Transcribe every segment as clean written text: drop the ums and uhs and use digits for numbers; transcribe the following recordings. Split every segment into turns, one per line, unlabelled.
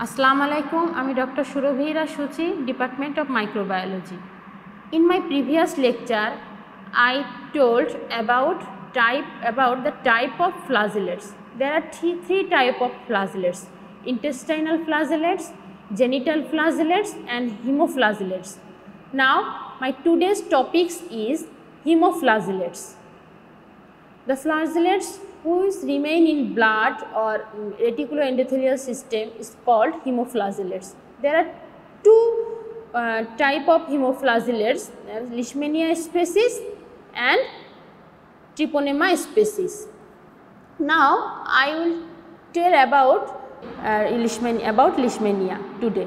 Assalamu alaikum. I am Dr. Suravira Shuchi, Department of Microbiology. In my previous lecture, I told about the type of flagellates. There are three types of flagellates: intestinal flagellates, genital flagellates, and hemoflagellates. Now, my today's topics is hemoflagellates. The flagellates which remain in blood or reticuloendothelial system is called hemoflagellates. There are two type of hemoflagellates, Leishmania species and Treponema species. Now I will tell about Leishmania today.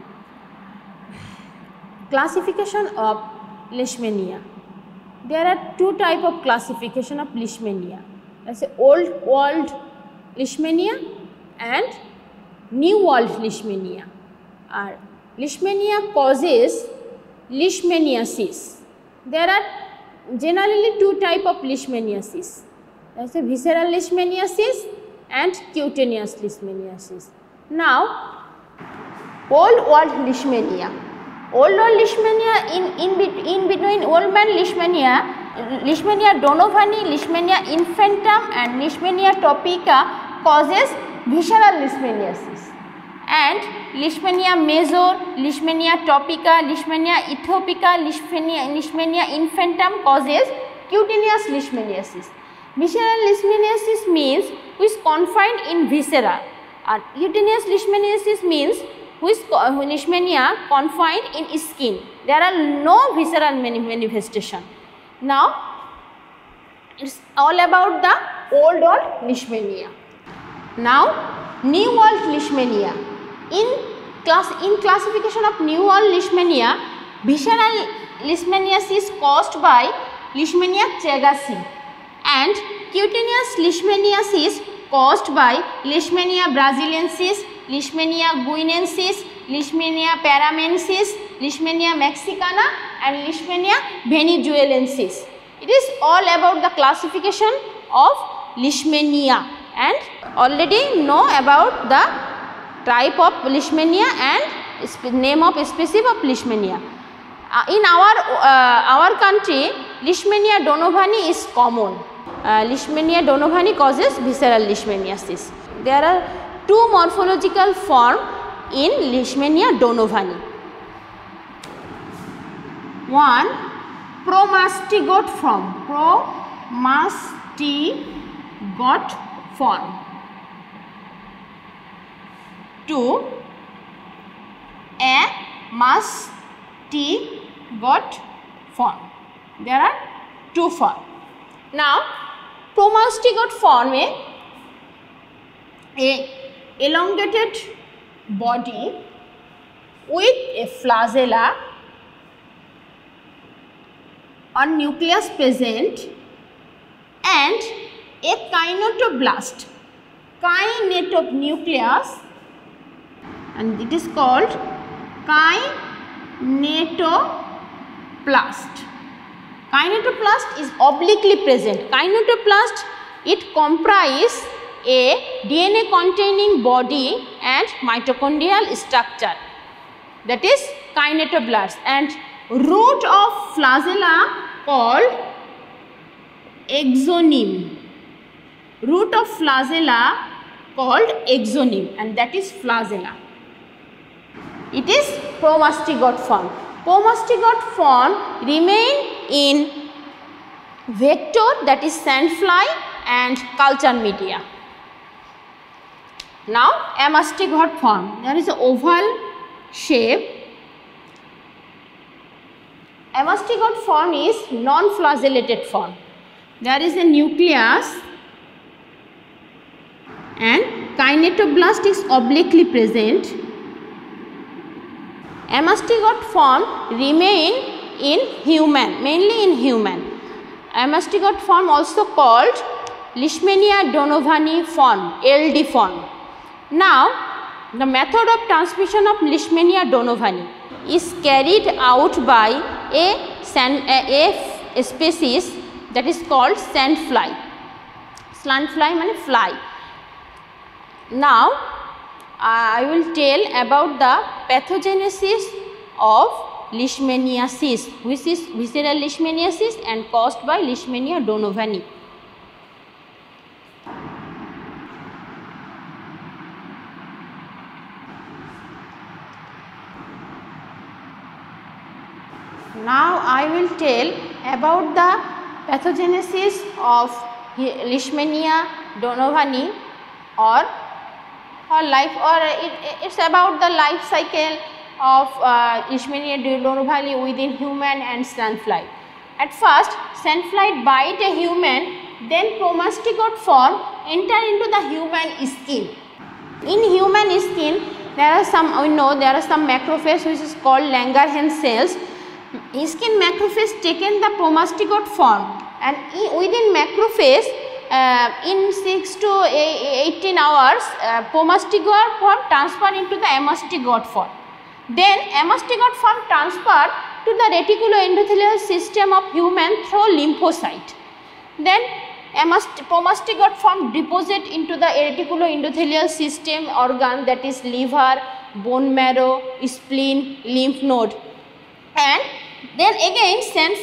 Classification of Leishmania. There are two types of classification of Leishmania. That's old world Leishmania and new world Leishmania. Leishmania causes leishmaniasis. There are generally two types of leishmaniasis. That's a visceral leishmaniasis and cutaneous leishmaniasis. Now, old world Leishmania. Old world Leishmania in between old man Leishmania, Leishmania donovani, Leishmania infantum and Leishmania topica causes visceral leishmaniasis, and Leishmania major, Leishmania topica, Leishmania ethiopica, Leishmania infantum causes cutaneous leishmaniasis. Visceral leishmaniasis means which is confined in viscera, and cutaneous leishmaniasis means which leishmania confined in skin. There are no visceral manifestation. Now, it is all about the old world Leishmania. Now, new world Leishmania. In classification of new world Leishmania, visceral leishmaniasis caused by Leishmania chagassi and cutaneous leishmaniasis caused by Leishmania brasiliensis, Leishmania guinensis, Leishmania paramensis, Leishmania mexicana and Leishmania venezuelensis. It is all about the classification of Leishmania, and already know about the type of Leishmania and name of species of Leishmania. In our country, Leishmania donovani is common. Leishmania donovani causes visceral leishmaniasis. There are two morphological forms in Leishmania donovani. One, promastigote form. Promastigote form. Two, a mastigote form. There are two forms. Now, promastigote form a elongated body with a flagella or nucleus present and a kinetoblast, nucleus, and it is called kinetoplast. Kinetoplast is obliquely present. Kinetoplast, it comprises a DNA containing body and mitochondrial structure, that is kinetoblast, and root of flagella called exonym. Root of flagella called exonym, and that is flagella. It is promastigote form. Promastigote form remain in vector, that is sandfly and culture media. Now, amastigote form. There is an oval shape. Amastigote form is non-flagellated form. There is a nucleus and kinetoblast is obliquely present. Amastigote form remain in human, mainly in human. Amastigote form also called Leishmania donovani form, LD form. Now, the method of transmission of Leishmania donovani is carried out by a species that is called sandfly. Sandfly means fly. Now, I will tell about the pathogenesis of leishmaniasis, which is visceral leishmaniasis and caused by Leishmania donovani. Now I will tell about the pathogenesis of Leishmania donovani it's about the life cycle of Leishmania donovani within human and sandfly. At first, sandfly bite a human, then promastigote form enter into the human skin. In human skin, there are some macrophage which is called Langerhans cells. Skin macrophage taken the promastigote form, and within macrophage in 6 to 18 hours promastigote form transfer into the amastigote form. Then amastigote form transferred to the reticuloendothelial system of human through lymphocyte. Then promastigote form deposit into the reticuloendothelial system organ, that is liver, bone marrow, spleen, lymph node. And then again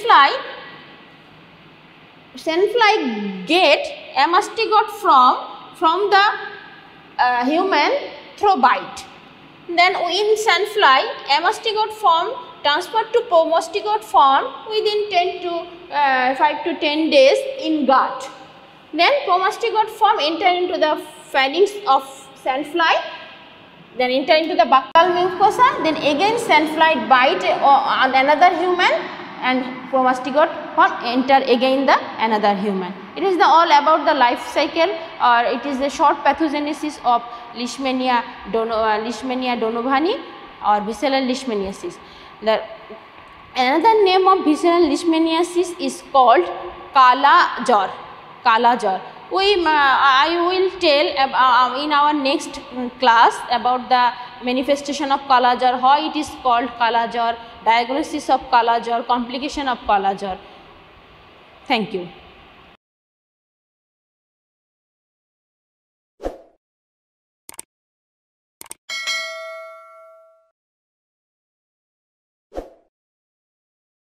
sandfly get amastigote from the human through bite. Then in sandfly, amastigote form transferred to promastigote form within 5 to 10 days in gut. Then promastigote form enter into the pharynx of sandfly, then enter into the buccal mucosa, then again sandfly bite on another human and promastigote form enter again the another human. It is all about the life cycle, or it is the short pathogenesis of Leishmania donovani or visceral leishmaniasis. Another name of visceral leishmaniasis is called Kala Jar. Kala Jar. I will tell in our next class about the manifestation of Kala Jar, how it is called Kala Jar, diagnosis of Kala Jar, complication of Kala Jar. Thank you.